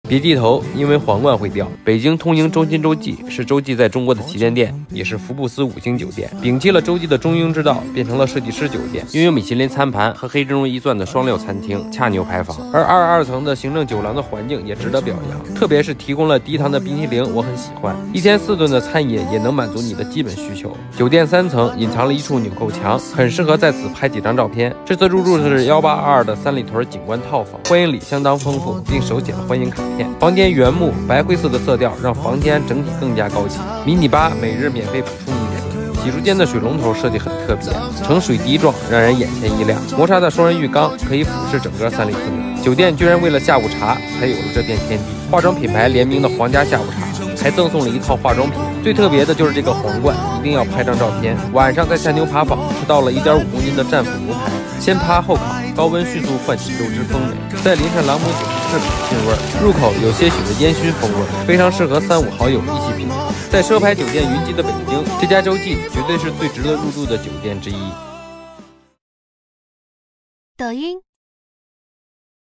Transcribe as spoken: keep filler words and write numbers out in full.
别低头，因为皇冠会掉。北京通营中心洲际是洲际在中国的旗舰店，也是福布斯五星酒店。摒弃了洲际的中庸之道，变成了设计师酒店，拥有米其林餐盘和黑珍珠一钻的双料餐厅、恰牛排房。而二十二层的行政酒廊的环境也值得表扬，特别是提供了低糖的冰淇淋，我很喜欢。一天四顿的餐饮也能满足你的基本需求。酒店三层隐藏了一处纽扣墙，很适合在此拍几张照片。这次入住的是幺八二二的三里屯景观套房，欢迎礼相当丰富，并手写了欢迎卡片。房间原木白灰色的色调让房间整体更加高级。迷你吧每日免费补充一次。洗漱间的水龙头设计很特别，呈水滴状，让人眼前一亮。磨砂的双人浴缸可以俯视整个三里屯。酒店居然为了下午茶才有了这片天地。化妆品牌联名的皇家下午茶，还赠送了一套化妆品。最特别的就是这个皇冠，一定要拍张照片。晚上在下牛扒坊吃到了一点五公斤的战斧牛排，先扒后烤，高温迅速唤起肉汁风味，再淋上朗姆酒，质朴沁味。入口有些许的烟熏风味，非常适合三五好友一起品尝。在奢牌酒店云集的北京，这家洲际绝对是最值得入住的酒店之一。 抖音。